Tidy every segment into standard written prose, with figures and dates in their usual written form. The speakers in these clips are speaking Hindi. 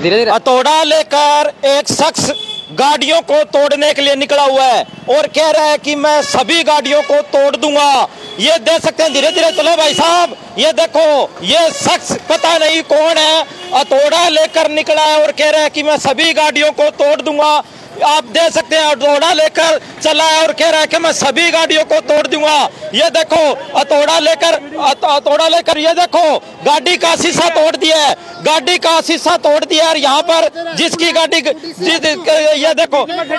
हथौड़ा लेकर एक शख्स गाड़ियों को तोड़ने के लिए निकला हुआ है और कह रहा है कि मैं सभी गाड़ियों को तोड़ दूंगा। ये देख सकते हैं, धीरे धीरे चलो भाई साहब। ये देखो, ये शख्स पता नहीं कौन है, हथौड़ा लेकर निकला है और कह रहा है कि मैं सभी गाड़ियों को तोड़ दूंगा। आप देख सकते हैं, हथौड़ा लेकर चला है और कह रहा है कि मैं सभी गाड़ियों को तोड़ दूंगा। ये देखो, हथौड़ा लेकर ये देखो, गाड़ी का शीशा तोड़ दिया है, गाड़ी का शीशा तोड़ दिया है। यहाँ पर जिसकी गाड़ी ये देखो,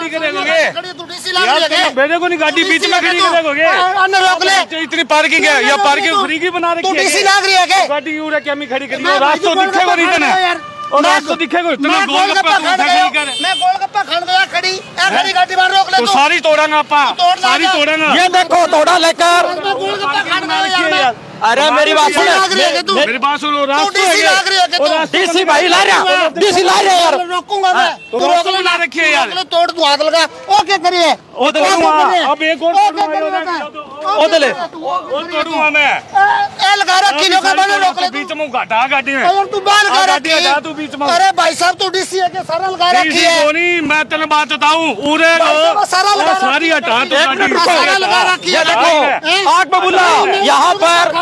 मेरे को नहीं गाड़ी बीच में खड़ी करोगे, इतनी पार्किंग है या पार्किंग फ्री की बना रखी है गाड़ी क्या खड़ी करी, रास्ता दिखेगा नहीं और रास्ता दिखेगा मैं गोलगप्पा खान गया खड़ी गाड़ी बाहर रोक ले तो सारी तोड़ांगा सारी तोड़ांगा। ये देखो, हथौड़ा लेकर गोलगप्पा खान गया। अरे मेरी बात सुनो, मेरी बात सुनो, डीसी भाई ला रहा, डीसी ला रहा यार, रोकूंगा मैं, तो रोक ला रखी है यार, तोड़ दूं हाथ लगा। ओ क्या करिए, अब एक और तोड़ूंगा मैं, लगा रखी लोग रोक ले, बीच में घाटा गाड़ी में तू बाहर लगा रखी तू बीच में। अरे भाई साहब, तू डीसी है, सारा लगा रखी है। मैं तेरे बात बताऊं, उरे सारी हटा ये देखो, आग बबूला यहाँ पर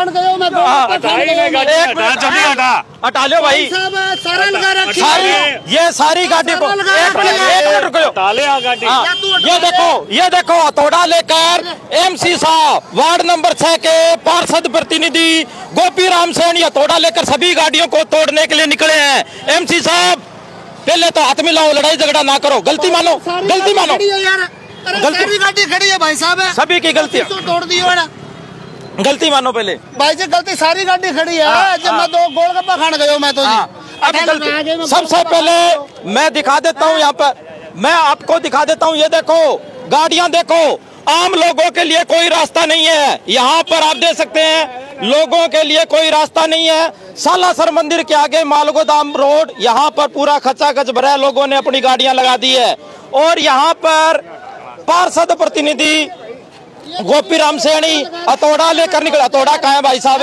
हटा लो भाई, सारा लगा रखी ये सारी गाड़ी को एक मिनट रुको। ये देखो, हथौड़ा लेकर एमसी साहब वार्ड नंबर 6 के पार्षद प्रतिनिधि गोपी राम सैनी हथौड़ा लेकर सभी गाड़ियों को तोड़ने के लिए निकले हैं। एमसी साहब, पहले तो हाथ मिलाओ, लड़ाई झगड़ा ना करो, गलती मानो, गलती मानो। गलती गाड़ी खड़ी है भाई साहब, सभी की गलती है, तोड़ दी है, गलती मानो पहले भाई जी। गलती सारी गाड़ी खड़ी है, जब मैं तो गोलगप्पा खाने गया मैं तो अब सबसे पहले मैं दिखा देता हूँ, यहाँ पर मैं आपको दिखा देता हूँ। ये देखो, गाड़ियां देखो, आम लोगों के लिए कोई रास्ता नहीं है। यहाँ पर आप देख सकते हैं, लोगों के लिए कोई रास्ता नहीं है। सालासर मंदिर के आगे मालगोदाम रोड, यहाँ पर पूरा खचाखच भरा है, लोगों ने अपनी गाड़ियां लगा दी है। और यहाँ पर पार्षद प्रतिनिधि गोपी राम सैनी हथौड़ा लेकर निकला। हथौड़ा कहाँ है भाई साहब?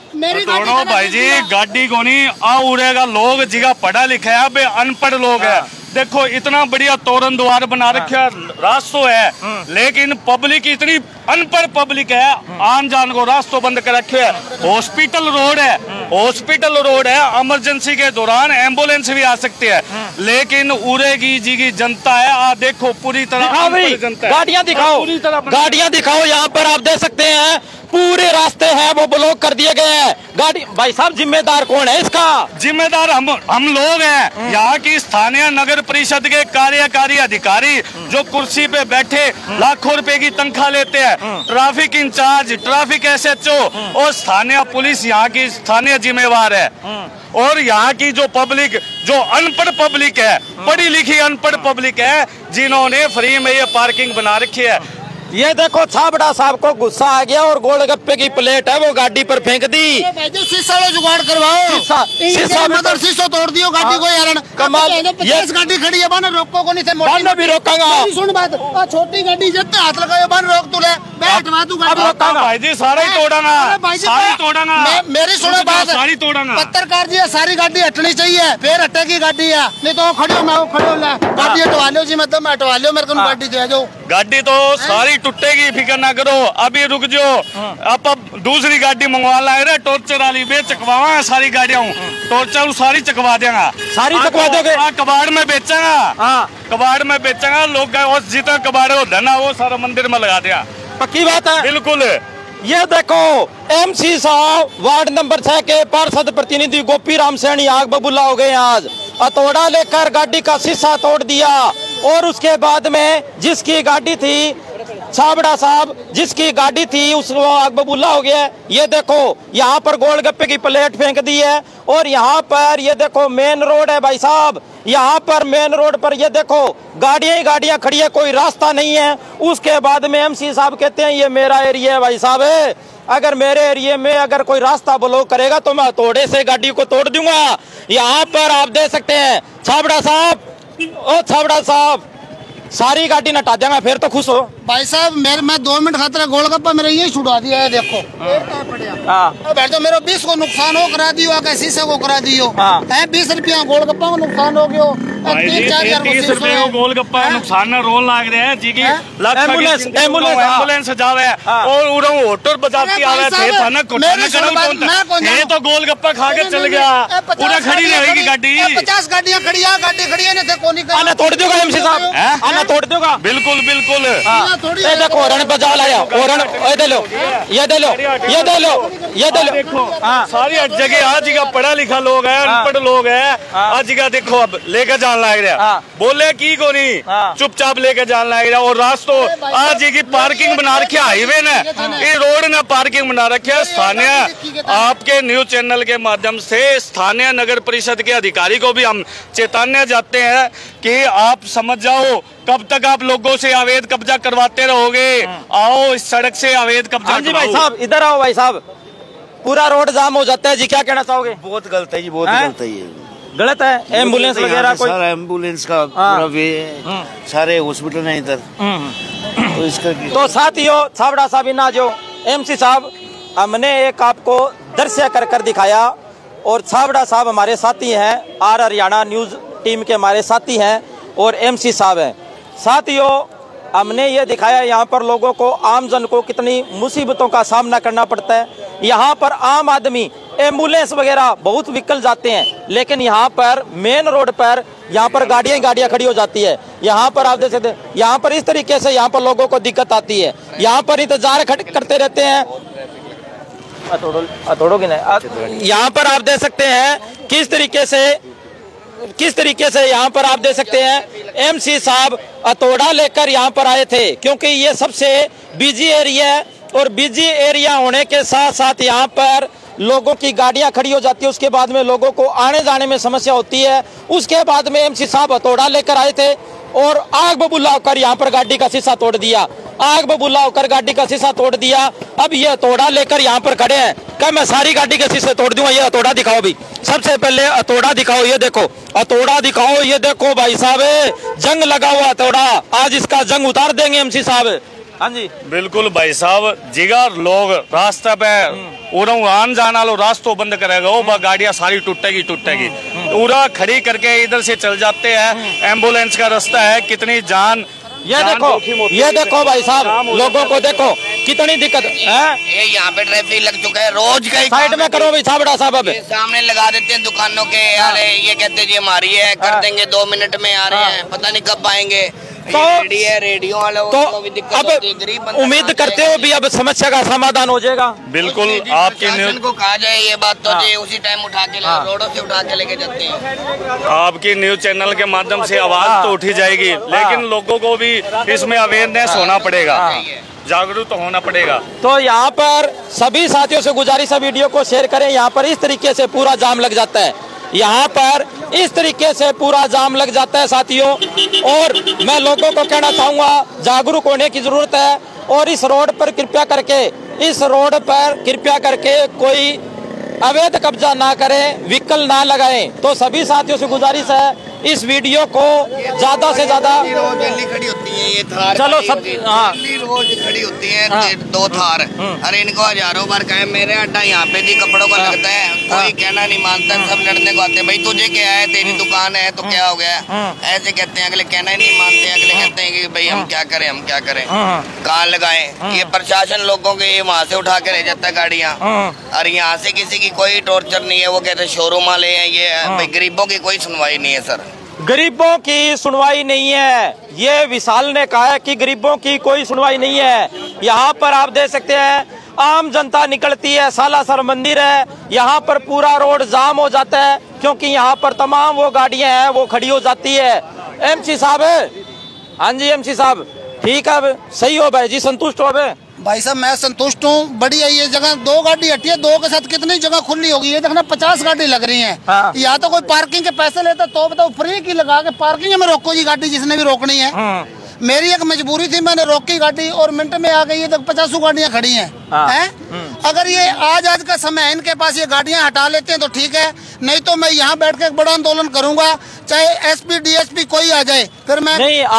भाई जी गाड़ी को नहीं आ उड़ेगा, लोग जिगा पढ़ा लिखा है, बे अनपढ़ लोग है। देखो इतना बढ़िया तोरण द्वार बना रखा रास्तों है, लेकिन पब्लिक इतनी अनपढ़ पब्लिक है, आन जान को रास्तों बंद कर रखे है। हॉस्पिटल रोड है, हॉस्पिटल रोड है, इमरजेंसी के दौरान एम्बुलेंस भी आ सकती है, लेकिन उड़ेगी जी की जनता है। आप देखो पूरी तरह गाड़ियां दिखाओ, गाड़ियां दिखाओ। यहाँ पर आप देख सकते हैं पूरे रास्ते हैं वो ब्लॉक कर दिए गए हैं। गाड़ी भाई साहब, जिम्मेदार कौन है इसका? जिम्मेदार हम लोग हैं, यहाँ की स्थानीय नगर परिषद के कार्यकारी अधिकारी जो कुर्सी पे बैठे लाखों रुपए की तनख्वाह लेते हैं, ट्रैफिक इंचार्ज, ट्रैफिक एसएचओ और स्थानीय पुलिस यहाँ की स्थानीय जिम्मेवार है। और यहाँ की जो पब्लिक, जो अनपढ़ पब्लिक है, पढ़ी लिखी अनपढ़ पब्लिक है, जिन्होंने फ्री में ये पार्किंग बना रखी है। ये देखो, छाबड़ा साहब को गुस्सा आ गया और गोलगप्पे की प्लेट है वो गाड़ी पर फेंक दी। शीशा जुगाड़ करवाओ, शीशा तोड़ दियो गाड़ी को यार। कमाल, ये गाड़ी खड़ी है, बन रोको को नहीं थे, मोटी भी रोकांगा। सुन बात, छोटी गाड़ी जितने हाथ लगाओ बन रोक तू ले, बैठवा तू गाड़ी। भाई जी सारा ही तोड़ांगा, सारी तोड़ांगा। मेरी सुनो बात, सारी तोड़ांगा। पत्रकार जी, सारी गाड़ी हटनी चाहिए, फिर हटेगी गाड़ी है, नहीं तो खड़ी हो, मैं खड़ो ले गाड़ी हटवा लो जी, मतलब हटवा लो, मेरे को गाड़ी दे दो। गाड़ी तो सारी टूटेगी, फिक्र ना करो, अभी रुक जाओ। अब दूसरी गाड़ी मंगवा लाए, टॉर्चर वाली बे चकवावा सारी गाड़ियां, टॉर्चर सारी चकवा देगा, सारी चकवा दोगे। कबाड़ में बेचेगा, कबाड़ में बेचेगा, लोग जितना कबाड़ होता है ना वो सारा मंदिर में लगा देगा। पक्की बात है, बिल्कुल। ये देखो, एमसी साहब वार्ड नंबर 6 के पार्षद प्रतिनिधि गोपी राम सैनी आग बबूला हो गए। आज हथौड़ा लेकर गाड़ी का शीशा तोड़ दिया और उसके बाद में जिसकी गाड़ी थी, छाबड़ा साहब जिसकी गाड़ी थी, उसको आग बबूला हो गया। ये देखो, यहाँ पर गोलगप्पे की प्लेट फेंक दी है और यहाँ पर ये देखो मेन रोड है भाई साहब। यहाँ पर मेन रोड पर ये देखो गाड़ियां ही गाड़ियां खड़ी है, कोई रास्ता नहीं है। उसके बाद में एमसी साहब कहते हैं ये मेरा एरिया है भाई साहब, अगर मेरे एरिया में अगर कोई रास्ता ब्लॉक करेगा तो मैं हथौड़े से गाड़ी को तोड़ दूंगा। यहाँ पर आप देख सकते हैं छाबड़ा साहब, ओ छाबड़ा साहब, सारी गाड़ी नटा देंगे, फिर तो खुश हो भाई साहब। मैं 2 मिनट खातर गोलगप्पा मेरे यही छुड़ा दिया है, देखो। बैठो, मेरे 20 को नुकसान हो करा दियो, आगे शीशे को करा दियो। 20 रुपया गोलगप्पा को नुकसान हो गयो, 30 रुपए को गोलगप्पा नुकसान ना रोन लाग रहे हैं जी की। एम्बुलेंस जावे और उड़ो होटल बजाती आवे थे थाना ये तो गोलगप्पा खा के चल गया, पूरा खड़ी रहेगी गाड़ी। 50 गाड़ियां खड़ी है, गाड़ी खड़ी है, नहीं कोनी का आना तोड़ दोगा एमसी साहब, आना तोड़ दोगा। बिल्कुल बिल्कुल। ये देखो हरण पे जाल आया, हरण ये दे लो, ये दे लो, ये दे लो, ये दे लो। सारी जगह आज का पढ़ा लिखा लोग है, अनपढ़ लोग है, आज का देखो अब लेकर जान लग रहा, बोले की को नहीं, चुपचाप लेकर जान लग रहा। और रास्तों आज की पार्किंग बना रखी है, हाईवे ने ये रोड ने पार्किंग बना रखी है। स्थानीय आपके न्यूज चैनल के माध्यम से स्थानीय नगर परिषद के अधिकारी को भी हम चेतावनी जाते हैं कि आप समझ जाओ, कब तक आप लोगों से अवैध कब्जा करवाते रहोगे। आओ इस सड़क से अवैध कब्जा। जी भाई साहब इधर आओ भाई साहब, पूरा रोड जाम हो जाता है जी, क्या कहना चाहोगे? बहुत गलत है जी, बहुत गलत है ये, गलत है। एम्बुलेंस वगैरह कोई एम्बुलेंस का पूरा वे सारे हॉस्पिटल है इधर, तो इसका तो साथियों छाबड़ा साहब इना जो एमसी साहब हमने एक आपको दृश्य कर दिखाया, और छाबड़ा साहब हमारे साथी हैं, आर हरियाणा न्यूज टीम के हमारे साथी हैं, और एमसी साहब हैं। साथियों हमने ये दिखाया यहाँ पर लोगों को, आम जन को कितनी मुसीबतों का सामना करना पड़ता है। यहाँ पर आम आदमी एम्बुलेंस वगैरह बहुत व्हीकल जाते हैं, लेकिन यहाँ पर मेन रोड पर यहाँ पर गाड़ियाँ खड़ी हो जाती है। यहाँ पर आप देख सकते हैं, यहाँ पर इस तरीके से यहाँ पर लोगों को दिक्कत आती है, यहाँ पर इंतजार करते रहते हैं। यहाँ पर आप देख सकते हैं किस तरीके से यहाँ पर आप देख सकते हैं एमसी साहब हथौड़ा लेकर यहाँ पर आए थे, क्योंकि ये सबसे बिजी एरिया है, और बिजी एरिया होने के साथ साथ यहाँ पर लोगों की गाड़ियां खड़ी हो जाती है, उसके बाद में लोगों को आने जाने में समस्या होती है। उसके बाद में एमसी साहब हथौड़ा लेकर आए थे और आग बबूला होकर यहाँ पर गाड़ी का शीशा तोड़ दिया, आग बबूला होकर गाड़ी का शीशा तोड़ दिया। अब ये हथौड़ा लेकर यहाँ पर खड़े हैं, क्या मैं सारी गाड़ी के शीशे तोड़ दूंगा? ये हथौड़ा दिखाओ भी, सबसे पहले हथौड़ा दिखाओ, ये देखो हथौड़ा दिखाओ, ये देखो भाई साहब जंग लगा हुआ हथौड़ा, आज इसका जंग उतार देंगे एमसी साहब। हाँ जी बिल्कुल भाई साहब, जिगर लोग रास्ते पे आन जान वालों रास्तों बंद करेगा, वो गाड़ियां सारी टूटेगी पूरा खड़ी करके इधर से चल जाते हैं। एम्बुलेंस का रास्ता है, कितनी जान ये देखो भाई साहब, लोगों को देखो कितनी दिक्कत है। ये यहाँ पे ट्रैफिक लग चुका है रोज का। साइड में करो भाई छाबड़ा साहब, अब सामने लगा देते हैं दुकानों के, अरे ये कहते जी हमारी है, कर देंगे 2 मिनट में आ रहे हैं, पता नहीं कब आएंगे। तो रेडियो वालों को भी दिक्कत होती है, गरीब उम्मीद करते हो भी अब समस्या का समाधान हो जाएगा। बिल्कुल आपके न्यूज को कहा जाए ये बात तो जी उसी टाइम उठा के रोडों से उठा के लेके जाते हैं। आपकी न्यूज चैनल के माध्यम से आवाज तो उठी जाएगी, लेकिन लोगों को भी इसमें अवेयरनेस होना पड़ेगा, जागरूक तो होना पड़ेगा। तो यहाँ पर सभी साथियों से गुजारिश है वीडियो को शेयर करें। यहाँ पर इस तरीके से पूरा जाम लग जाता है, यहाँ पर इस तरीके से पूरा जाम लग जाता है साथियों, और मैं लोगों को कहना चाहूँगा जागरूक होने की जरूरत है, और इस रोड पर कृपया करके कोई अवैध कब्जा ना करें, व्हीकल ना लगाएं। तो सभी साथियों से गुजारिश है इस वीडियो को ज्यादा से ज्यादा खड़ी होती है ये थार, चलो सब रोज खड़ी होती है 2 थार। अरे इनको हजारों बार कहे मेरे अड्डा यहाँ पे भी कपड़ों का लगता है, कोई कहना नहीं मानता, सब लड़ने को आते, भाई तुझे क्या है, तेरी दुकान है तो क्या हो गया, ऐसे कहते हैं। अगले कहना ही नहीं मानते, अगले कहते हैं कि भाई हम क्या करें कहाँ लगाएं। ये प्रशासन लोगों के वहाँ से उठा के ले जाता है गाड़ियाँ, और यहाँ से किसी की कोई टॉर्चर नहीं है। वो कहते हैं शोरूम वाले हैं, ये भाई गरीबों की कोई सुनवाई नहीं है सर, गरीबों की सुनवाई नहीं है। ये विशाल ने कहा है कि गरीबों की कोई सुनवाई नहीं है। यहाँ पर आप देख सकते हैं आम जनता निकलती है, सालासर मंदिर है, यहाँ पर पूरा रोड जाम हो जाता है, क्योंकि यहाँ पर तमाम वो गाड़ियां हैं वो खड़ी हो जाती है। एमसी साहब, हाँ जी एमसी साहब, ठीक है अब सही हो भाई जी, संतुष्ट हो भाई साहब? मैं संतुष्ट हूँ, बढ़िया। ये जगह 2 गाड़ी हटी है, 2 के साथ कितनी जगह खुली होगी? ये देखना 50 गाड़ी लग रही है। हाँ। या तो कोई पार्किंग के पैसे लेता तो बताओ, फ्री की लगा के पार्किंग में रोको जी गाड़ी, जिसने भी रोकनी है। हाँ। मेरी एक मजबूरी थी, मैंने रोकी गाड़ी और मिनट में आ गई है, तो 50 गाड़ियां खड़ी हैं। हाँ। अगर ये आज का समय है, इनके पास ये गाड़ियां हटा लेते हैं तो ठीक है, नहीं तो मैं यहाँ बैठ के एक बड़ा आंदोलन करूंगा, चाहे SP DSP कोई आ जाए। फिर मैं नहीं,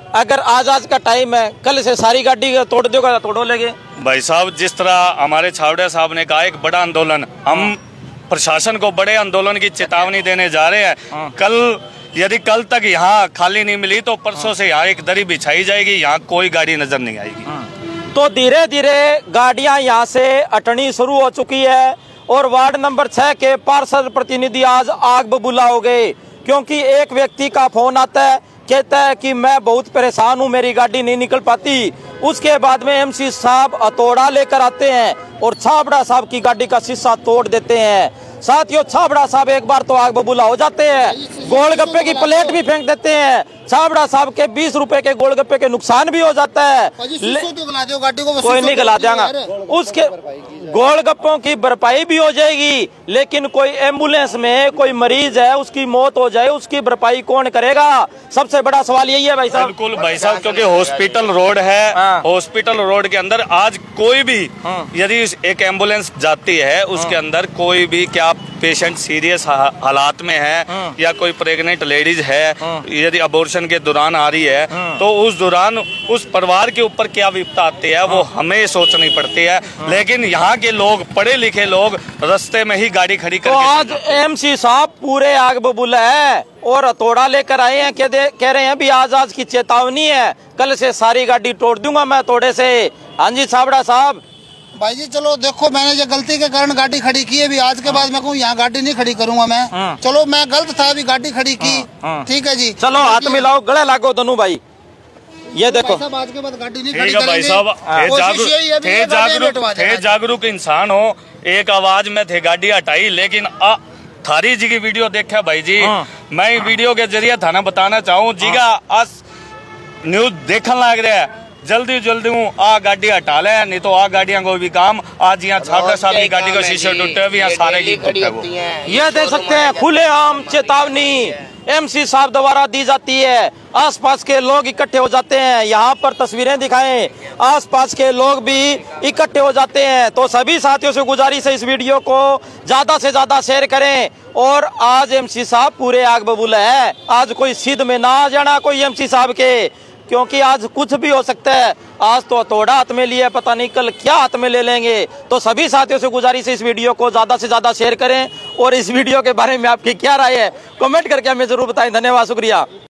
अगर आज का टाइम है, कल से सारी गाड़ी तोड़ दोगे, तोड़ो लेगे। भाई साहब, जिस तरह हमारे छावड़िया साहब ने कहा, एक बड़ा आंदोलन, हम प्रशासन को बड़े आंदोलन की चेतावनी देने जा रहे हैं। यदि कल तक यहाँ खाली नहीं मिली तो परसों से यहाँ एक दरी बिछाई जाएगी, यहाँ कोई गाड़ी नजर नहीं आएगी। तो धीरे धीरे गाड़ियां यहाँ से हटनी शुरू हो चुकी है और वार्ड नंबर 6 के पार्षद प्रतिनिधि आज आग बबूला हो गए, क्योंकि एक व्यक्ति का फोन आता है, कहता है कि मैं बहुत परेशान हूँ, मेरी गाड़ी नहीं निकल पाती। उसके बाद में एमसी साहब हथौड़ा लेकर आते हैं और छाबड़ा साहब की गाड़ी का शीशा तोड़ देते हैं। साथियों, छाबड़ा साहब एक बार तो आग बबूला हो जाते हैं, गोलगप्पे की प्लेट भी फेंक देते हैं। छाबड़ा साहब के 20 रुपए के गोलगप्पे के नुकसान भी हो जाता है। कोई नहीं गला देगा, उसके गोलगप्पों की भरपाई भी हो जाएगी, लेकिन कोई एम्बुलेंस में कोई मरीज है, उसकी मौत हो जाए, उसकी भरपाई कौन करेगा? सबसे बड़ा सवाल यही है भाई साहब। बिल्कुल भाई साहब, क्योंकि हॉस्पिटल रोड है, हॉस्पिटल रोड के अंदर आज कोई भी यदि एक एम्बुलेंस जाती है, उसके अंदर कोई भी क्या पेशेंट सीरियस हालात में है या कोई प्रेग्नेंट लेडीज है, यदि अबॉर्शन के दौरान आ रही है, तो उस दौरान उस परिवार के ऊपर क्या विपदा आती है वो हमें सोचनी पड़ती है। लेकिन यहाँ के लोग, पढ़े लिखे लोग, रास्ते में ही गाड़ी खड़ी करके, तो आज एमसी साहब पूरे आग बबूला है और हथौड़ा लेकर आए हैं, कह रहे हैं भी आज की चेतावनी है, कल से सारी गाड़ी तोड़ दूंगा मैं थोड़े से। हाँ जी छाबड़ा साहब। भाई जी चलो देखो, मैंने जो गलती के कारण गाड़ी खड़ी की है, भी आज के बाद मैं कहूँ यहाँ गाड़ी नहीं खड़ी करूंगा मैं। चलो मैं गलत था, अभी गाड़ी खड़ी की, ठीक है जी। चलो हाथ मिलाओ, गले लागो दोनों भाई। ये देखो, आज के बाद गाड़ी नहीं खड़ी करेंगे। भाई साहब, थे जागरूक इंसान हो, एक आवाज में थे गाड़ी हटाई, लेकिन थारी जी की वीडियो देखा भाई जी, मैं वीडियो के जरिए थाना बताना चाहूँ जी का आज न्यूज देखने लग रहा है, जल्दी हूँ आ गाड़ी हटा ले, नहीं तो आ गाड़ियां को भी काम। आज यहाँ छाबड़ा साहब की गाड़ी का शीशे टूटे हुए, यहाँ सारे की टूटे। ये देख सकते हैं, खुलेआम चेतावनी एमसी साहब द्वारा दी जाती है। आसपास के लोग इकट्ठे हो जाते हैं, यहाँ पर तस्वीरें दिखाएं, आसपास के लोग भी इकट्ठे हो जाते हैं। तो सभी साथियों से गुजारिश है, इस वीडियो को ज्यादा से ज्यादा शेयर करें। और आज एमसी साहब पूरे आग बबूला है, आज कोई सिद्ध में ना आ जाना कोई एमसी साहब के, क्योंकि आज कुछ भी हो सकता है। आज तो हथौड़ा हाथ में लिया, पता नहीं कल क्या हाथ में ले लेंगे। तो सभी साथियों से गुजारिश है, इस वीडियो को ज्यादा से ज्यादा शेयर करें और इस वीडियो के बारे में आपकी क्या राय है कमेंट करके हमें जरूर बताएं। धन्यवाद, शुक्रिया।